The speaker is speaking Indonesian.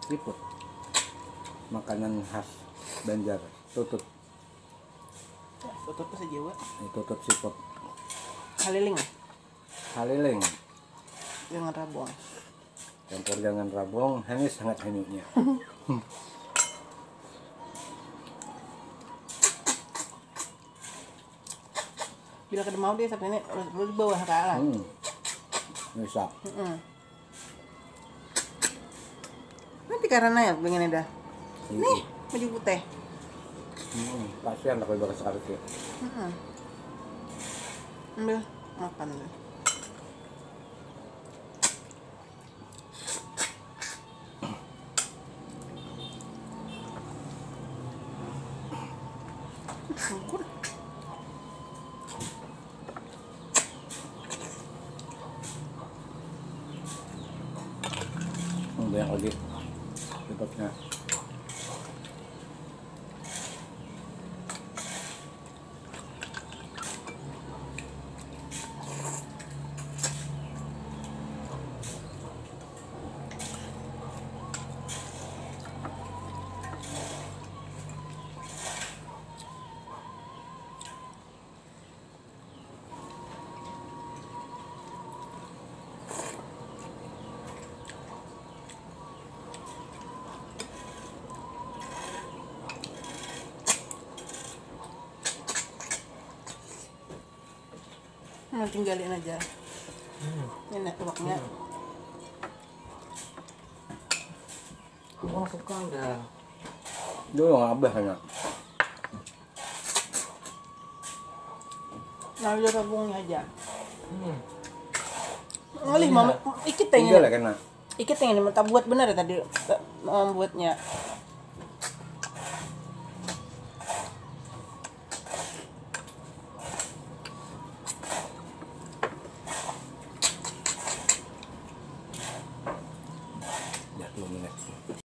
Siput. Makanan khas Banjar. Tutut. Tutut bahasa Jawa. Tutut siput. Haliling. Haliling. Dengan rabong. Campur dengan rabong, ini sangat hanyutnya. Bila kada mau dia sampai ini di bawah ke alas. Bisa. Nanti karena ya pengen dah. Nih, baju putih. Kasihan aku bakal sekali sih. Ambil makan deh. Sangkur. Banyak lagi siputnya. Tinggalin aja. Ini tuaknya. Aku suka udah. Dulu ngabah hanya. Nah, udah rabungnya aja. Ngalih mama ikit Tinggal tanya. ya kena. Ikit yang ini minta buat benar ya tadi membuatnya.